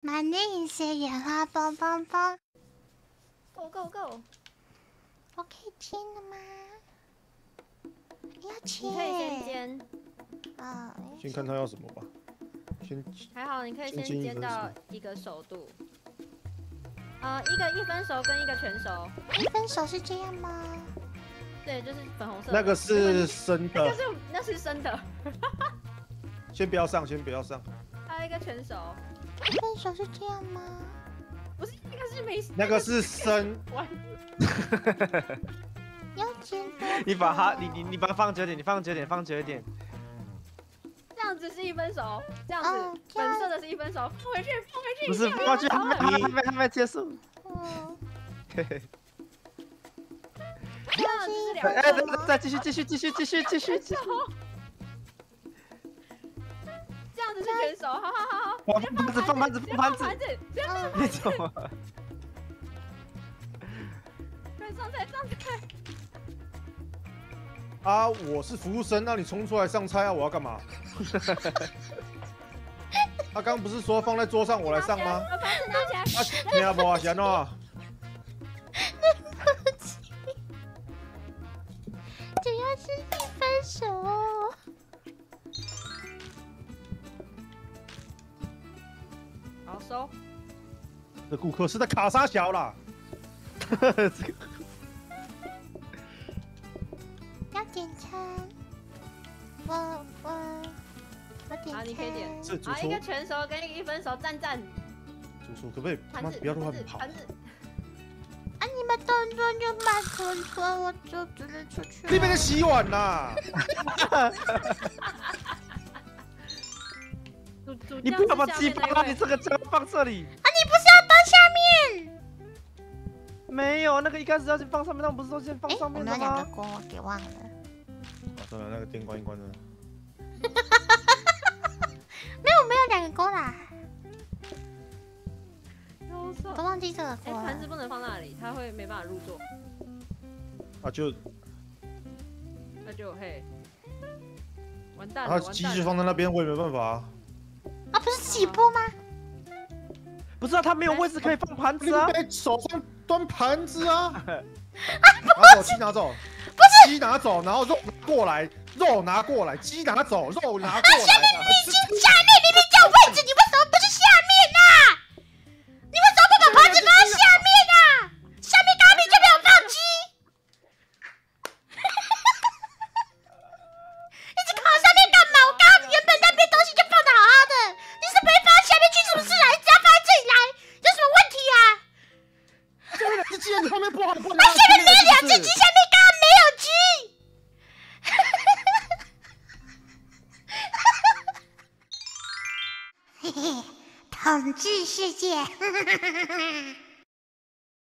My name is 野花蹦蹦蹦。 Go go go！ 我可以签了吗？要签。 你可以先煎。 啊。 先看他要什么吧。先。 还好，你可以先煎到一个熟度。一个1分熟跟一个全熟。 1分熟是这样吗？ 对，就是粉红色。 那个是生的。 那是生的。 先不要上，先不要上。 还有一个全熟。 1分熟是这样吗？ 不是，那个是没。 那个是生。 要煎多。 你把它，你把它放久点，你放久点，放久一点。 这样子是1分熟，这样子粉色的是1分熟，放回去，放回去。 不是，放回去，还没结束。嘿嘿。 这样子是2分。 再继续。 这样子是全熟，好。 放盘子。你怎么？ 快上菜。 啊！我是服务生，让你冲出来上菜啊！我要干嘛？他刚不是说放在桌上我来上吗？ 把盘子拿起来。 你要不啊，贤诺？ 主要是1分熟。 好收。 这顾客是在卡沙小啦。这个。 要点餐。我点餐。 好，你可以点。 是主厨。 一个全熟跟一个1分熟，赞。 主厨可不可以不要乱跑？ 啊！你们动作就慢吞吞，我就只能出去。 那边在洗碗呐。 你不要把鸡放到你这个家放这里。 啊！你不是要放下面？ 没有，那个一开始要先放上面，那不是说先放上面的吗？ 我们有2个锅，我给忘了。 算了，那个电关一关了。 没有2个锅啦。 我都忘记这个锅了。 盘子不能放那里，它会没办法入座。 啊就。 那就嘿。完蛋了。 他机子放在那边，我也没办法啊。 啊，不是起锅吗？ 不是啊，他没有位置可以放盘子啊。 手上端盘子啊。拿走，鸡拿走。 不是。 鸡拿走，然后肉拿过来，肉拿过来，鸡拿走，肉拿过来。 下面明明叫位置，你为什么不是下面啊？你为什么不把盘子放在下面啊？下面刚明就没有放鸡。一直靠上面干嘛？我刚刚原本那边东西就放得好好的，你是不会放到下面去是不是啊？你只要放在这里来，有什么问题啊？ 这2只鸡，你后面不好，不能。 下面没2只鸡，下面刚刚没有鸡。嘿嘿，统治世界。